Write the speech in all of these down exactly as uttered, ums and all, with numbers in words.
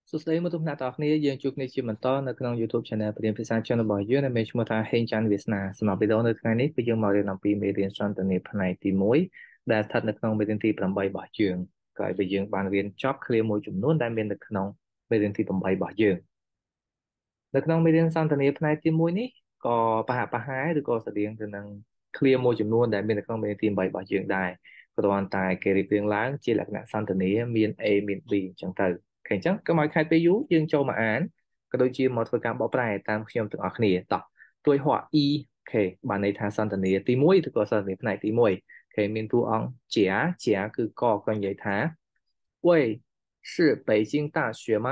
សួស្តីមកទុំអ្នកទាំងអស់គ្នាយើងជួបគ្នាជាបន្តនៅក្នុង YouTube Channel បរិញ្ញាភាសាចិនរបស់យើងដែលមានឈ្មោះថាហេងច័ន្ទវាសនាសម្រាប់វីដេអូនៅថ្ងៃនេះគឺយើងមករៀនអំពីមេរៀនសន្ទនាផ្នែកទីមួយដែលស្ថិតនៅក្នុងមេរៀនទីប្រាំបីរបស់យើងក្រោយពីយើងបានរៀនចប់ឃ្លាមួយចំនួនដែលមាននៅក្នុងមេរៀនទីប្រាំបីរបស់យើងនៅក្នុងមេរៀនសន្ទនាផ្នែកទីមួយនេះក៏ប្រហាក់ប្រហែលឬក៏ស្រដៀងទៅនឹងឃ្លាមួយចំនួនដែលមាននៅក្នុងមេរៀនទីប្រាំបីរបស់យើងដែរគ្រាន់តែគេរៀបរៀងឡើងជាលក្ខណៈសន្ទនាមាន A មាន B អញ្ចឹងទៅឃើញអញ្ចឹងកុំឲ្យខែពេលយូរយើងចូលមកអានក៏ដូចជាមកធ្វើការបកប្រែតាមខ្ញុំទាំងអស់គ្នាតោះទួយហួរ E អូខេបានន័យថាសន្ទនាទីមួយឬក៏សន្ទនាផ្នែកទីមួយអូខេមានតួអង្គជាជាគឺកក៏និយាយថា喂是北京大学吗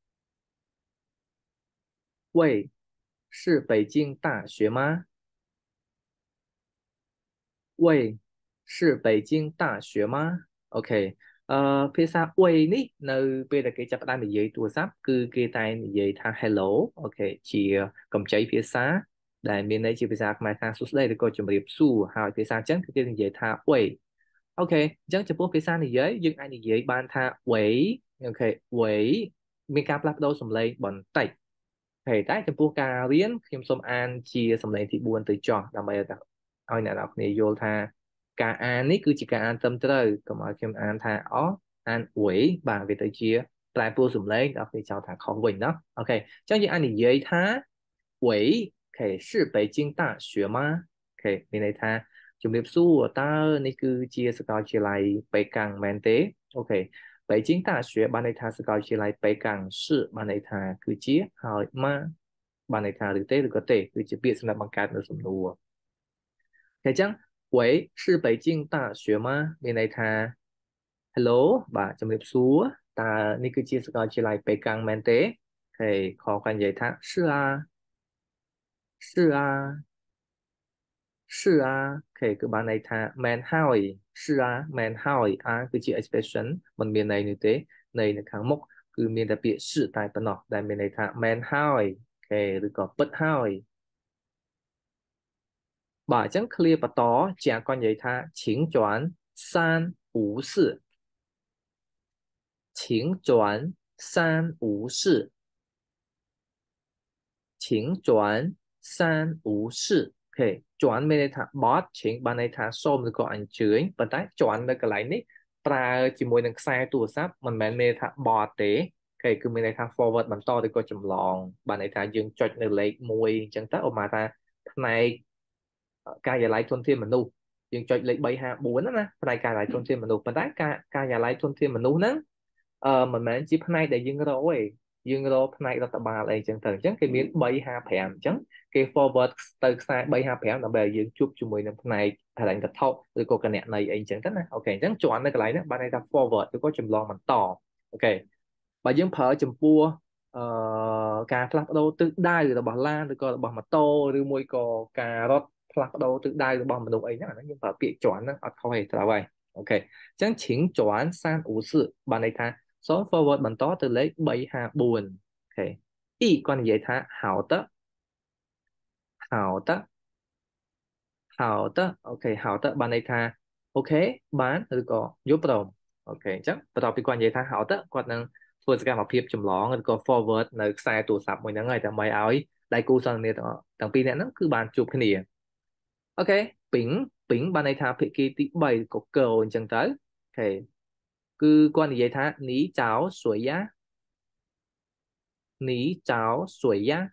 喂是北京大学吗喂是北京大学吗អូខេអឺភាសាអ៊ុយនេះនៅពេលដែលគេចាប់ផ្ដើមនិយាយទូរស័ព្ទគឺគេតែនិយាយថា hello អូខេជាកម្ចីភាសាដែលមានន័យជាភាសាខ្មែរថាសួស្ដីឬក៏ជម្រាបសួរហើយភាសាចិនគឺគេនិយាយថាអ៊ុយអូខេអញ្ចឹងចំពោះភាសានិយាយយើងអាចនិយាយបានថាវ៉េអូខេវ៉េមានការផ្លាស់ប្ដូរសំឡេងបន្តិចហើយតែចំពោះការរៀនខ្ញុំសូមអានជាសំឡេងទីបួនទៅចុះដើម្បីឲ្យអ្នកនរគ្នាយល់ថាការអាននេះគឺជាការអានត្រឹមត្រូវកុំឲ្យខ្ញុំអាนថាអអានអ៊ុយបាទវាទៅជាប្រែប្រួលសំឡេងដល់ពេលចោលថាខុសវិញណាអូខេអញ្ចឹងយើងអាចនិយាយថា喂អូខេ是北京大学吗អូខេមានន័យថាជំរាបសួរតើនេះគឺជាសាកលវិទ្យាល័យប៉េកាំងមែនទេអូខេ北京大学បានន័យថាសាកលវិទ្យាល័យប៉េកាំង是បានន័យថាគឺជាហើយម៉ាបានន័យថាឬទេឬក៏ទេគឺជាពាក្យសម្រាប់បង្កើតនៅសំណួរអញ្ចឹង喂是北京大学吗មានន័យថា Hello បាទជំរាបសួរតើនេះគឺជាសាកលវិទ្យាល័យប៉េកាំងមែនទេអូខេខគាត់និយាយថា是啊是啊是啊អូខេគឺបានន័យថាមែនហើយ是啊មែនហើយអាគឺជា expression មិនមានន័យនោះទេន័យនៅខាងមុខគឺមានតែពាក្យ是តែប៉ុណ្ណោះដែលមានន័យថាមែនហើយអូខេឬក៏ពិតហើយបាទអញ្ចឹង clear បន្តជាគាត់និយាយថា请转三无四请转三无四请转三无四អូខេជាន់មានន័យថាបត់ជិងបានន័យថាសូមឬក៏អញ្ជើញប៉ុន្តែជាន់នៅកន្លែងនេះប្រើជាមួយនឹងខ្សែទូរស័ព្ទមិនមែនមានន័យថាបត់ទេអូខេគឺមានន័យថា forward បន្តឬក៏ចម្លងបានន័យថាយើងចុចនៅលេខមួយអញ្ចឹងទៅឧបមាថាផ្នែកការិយាល័យធនធានមនុស្សយើងចុចលេខបីហាបួនណាផ្នែកការិយាល័យធនធានមនុស្សប៉ុន្តែការការិយាល័យធនធានមនុស្សហ្នឹងអឺមិនមែនជាផ្នែកដែលយើងរកទេយើងរកផ្នែករដ្ឋបាលអីចឹងទៅអញ្ចឹងគេមានបីហាប្រាំអញ្ចឹងគេ forward ទៅខ្សែបីហាប្រាំដើម្បីឲ្យយើងជួបជាមួយនឹងផ្នែកហិរញ្ញវត្ថុឬក៏គណនេយ្យអីចឹងទៅណាអូខេអញ្ចឹងជាន់នៅកន្លែងហ្នឹងបានន័យថា forward ឬក៏ចម្លងបន្តអូខេបើយើងប្រើចំពោះអឺការផ្លាស់ប្ដូរទិសដៅរបស់ឡានឬក៏របស់ម៉ូតូឬមួយក៏ការរត់ផ្លាស់ប្ដូរទិសដៅរបស់មនុស្សអីហ្នឹងអាហ្នឹងយើងប្រើពាក្យជាន់ហ្នឹងអត់ខុសទេត្រូវហើយអូខេអញ្ចឹងឈិងជាន់សានអ៊ូសឺបានន័យថាសូម forward បន្តទៅលេខបីហាបួនអូខេអ៊ីគាត់និយាយថាហៅតហៅតហៅតអូខេហៅតបានន័យថាអូខេបានឬក៏យល់ព្រមអូខេអញ្ចឹងបន្ទាប់ពីគាត់និយាយថាហៅតគាត់នឹងធ្វើសកម្មភាពចម្លងឬក៏ forward នៅខ្សែទូរស័ព្ទមួយហ្នឹងហើយដើម្បីឲ្យដៃគូសន្ទនាទាំងទាំងពីរនាក់ហ្នឹងគឺបានជួបគ្នាអូខេពីងពីងបានន័យថាភាគីទីបីក៏កោអញ្ចឹងទៅអូខេគឺគាត់និយាយថានីចៅស្រួយយ៉ានីចៅស្រួយយ៉ា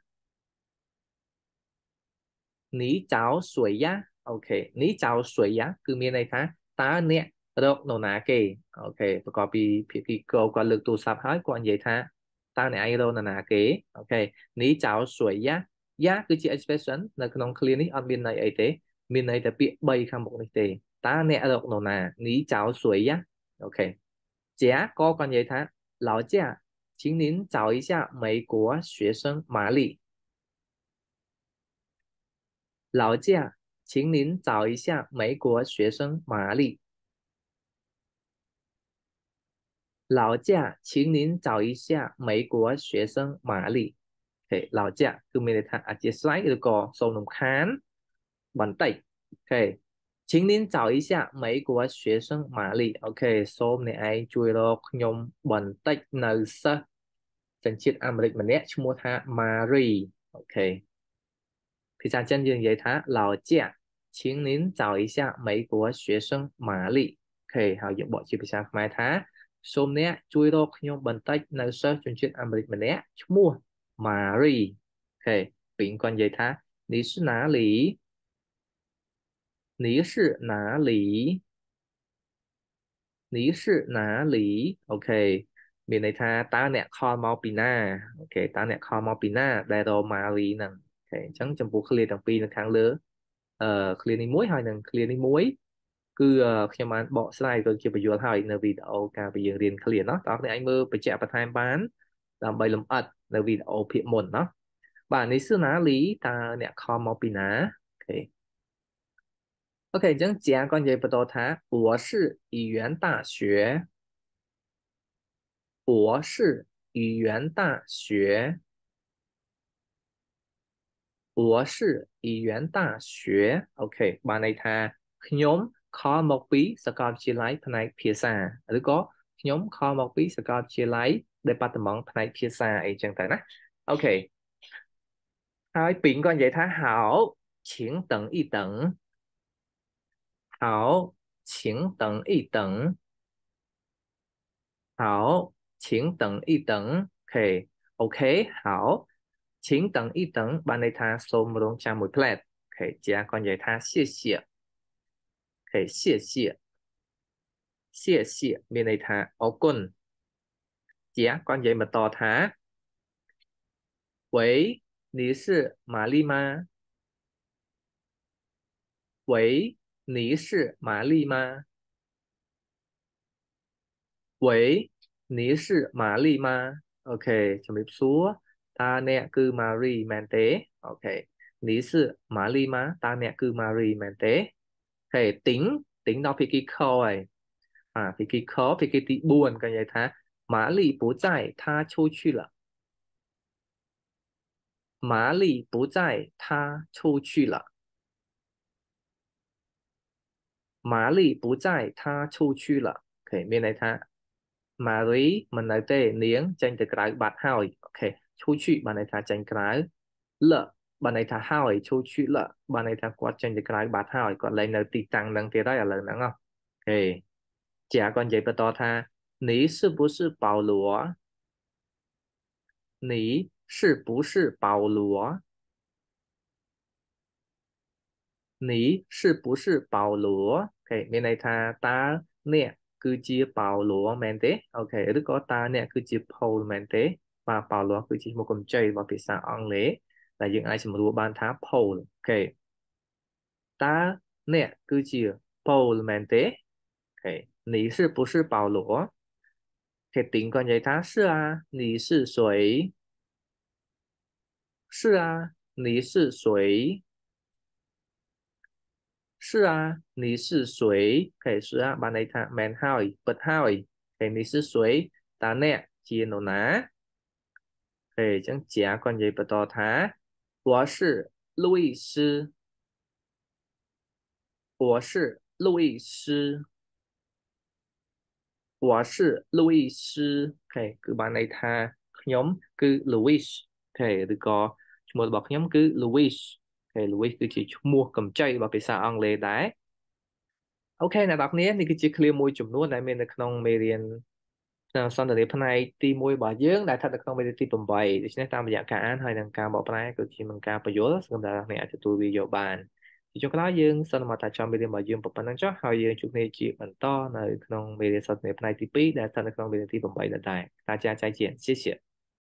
នីចៅស្រួយយ៉ាអូខេនីចៅស្រួយយ៉ាគឺមានន័យថាតើអ្នករកនរណាគេអូខេប្រកបពីភាគីកោគាត់លើកទូរស័ព្ទហើយគាត់និយាយថាតើអ្នកឯងរកនរណាគេអូខេនីចៅស្រួយយ៉ាយ៉ាគឺជា expression នៅក្នុង clear នេះអត់មានន័យអីទេមានន័យតែពាក្យបីខាងមុខនេះទេតើអ្នករកនរណានីចៅស្រួយយ៉ាអូខេ姐ក៏គាត់និយាយថា老姐请您找一下美国学生玛丽老姐请您找一下美国学生玛丽老姐请您找一下美国学生玛丽អូខេ老姐គឺមានន័យថាអធិស្ឋានឬក៏សូមរំខានបន្តិចអូខេ请您找一下美国学生玛丽អូខេសូមអ្នកឯងជួយរកខ្ញុំបន្តិចនៅសិស្ស dânជាតិអាមេរិកម្នាក់ឈ្មោះថា Marie អូខេភាសាចិនយើងនិយាយថា老贾请您找一下美国学生玛丽អូខេហើយយើងបកជាភាសាខ្មែរថាសូមអ្នកជួយរកខ្ញុំបន្តិចនៅសិស្សជនជាតិអាមេរិកម្នាក់ឈ្មោះ Marie អូខេពីងគាត់និយាយថា你是哪里你是哪里你是哪里អូខេមានន័យថាតើអ្នកខលមកពីណាអូខេតើអ្នកខលមកពីណាដែលរម៉ារីហ្នឹងអូខេអញ្ចឹងចំពោះ clear ទាំងពីរនៅខាងលើអឺ clear នេះមួយហើយនឹង clear នេះមួយគឺខ្ញុំបានបកស្រាយទៅជាបញ្យល់ហើយនៅវីដេអូកាលពីយើងរៀន clear เนาะតើអ្នកឯងមើលបញ្ជាក់បន្ថែមបានដើម្បីលម្អិតនៅវីដេអូភាគមុនเนาะបាទនេះ是哪里តើអ្នកខលមកពីណាអូខេOK，这样讲关于不多他，我是语言大学，我是语言大学，我是语言大学。OK，បានន័យថាខ្ញុំខលមកពីសាកលវិទ្យាល័យផ្នែកភាសាឬក៏ខ្ញុំខលមកពីសាកលវិទ្យាល័យ Department ផ្នែកភាសាអីចឹងទៅណា OK ហើយពីងក៏និយាយថា好请等一等好请等一等好，请等一等。OK OK 好，请等一等បានន័យថាសូមរងចាំមួយផ្លែត OK ជាគាត់និយាយថា谢谢 OK 谢谢谢谢មានន័យថាអរគុណជាគាត់និយាយបន្តថា喂你是玛丽吗喂你是玛丽吗喂你是玛丽吗โอเคជំរាបសួរតើអ្នកគឺ Marie មែនទេអូខេ你是玛丽吗តើអ្នកគឺ Marie មែនទេអូខេtính tínhដល់ភាគីខហើយអាភាគីខភាគីទីបួនក៏និយាយថា玛丽不在她出去了玛丽不在她出去了玛丽不在她出去了អូខេមានន័យថា Marie មិននៅទេនាងចេញទៅក្រៅបាត់ហើយអូខេឈូឈីបានន័យថាចេញក្រៅលបានន័យថាហើយឈូឈីលបានន័យថាគាត់ចេញទៅក្រៅបាត់ហើយគាត់លែងនៅទីតាំងនឹងទៀតហើយឥឡូវហ្នឹងអូខេជាគាត់និយាយបន្តថា你是不是保罗你是不是保罗你是不是保罗អូខេមានន័យថាតើអ្នកគឺជាប៉ោឡូមែនទេអូខេឬក៏តើអ្នកគឺជា Paul មែនទេបាទប៉ោឡូគឺជាឈ្មោះកម្ចីរបស់ភាសាអង់គ្លេសដែលយើងអាចសម្រួលបានថា Paul អូខេតើអ្នកគឺជា Paul មែនទេអូខេ你是不是保罗铁定គាត់និយាយថា是啊你是谁是啊你是谁是啊，你是谁？可以是啊，bạn này thà mèn hỏi, bật hỏi. Thì 你是谁？ta nè, chia nổ ná. Thì chẳng chả con gì bật tỏ thá. 我是路易斯，我是路易斯，我是路易斯 OK គឺបានន័យថាខ្ញុំគឺ Louis OK ឬក៏ឈ្មោះរបស់ខ្ញុំគឺ Louis OK Louis គឺជាឈ្មោះកម្ចីរបស់ភាសាអង់គ្លេសដែរអូខេអ្នកនរគ្នានេះគឺជា clear មួយចំនួនដែលមាននៅក្នុងមេរៀនសន្ទនាផ្នែកទីមួយរបស់យើងដែលស្ថិតនៅក្នុងមេរៀនទីប្រាំ8ដូច្នេះតាមរយៈការអានហើយនិងការបកប្រែក៏ជាមិនការបញ្យល់សង្ឃឹមថាអ្នកអាចទទួលវាយកបានជាចុងក្រោយយើងសន្មតថាចំមេរៀនរបស់យើងប៉ុណ្ណឹងចុះហើយយើងជួបគ្នាជាបន្តនៅក្នុងមេរៀនសន្ទនាផ្នែកទីពីរដែលស្ថិតនៅក្នុងមេរៀនទីប្រាំ8ដដែលតាចាចៃជា谢谢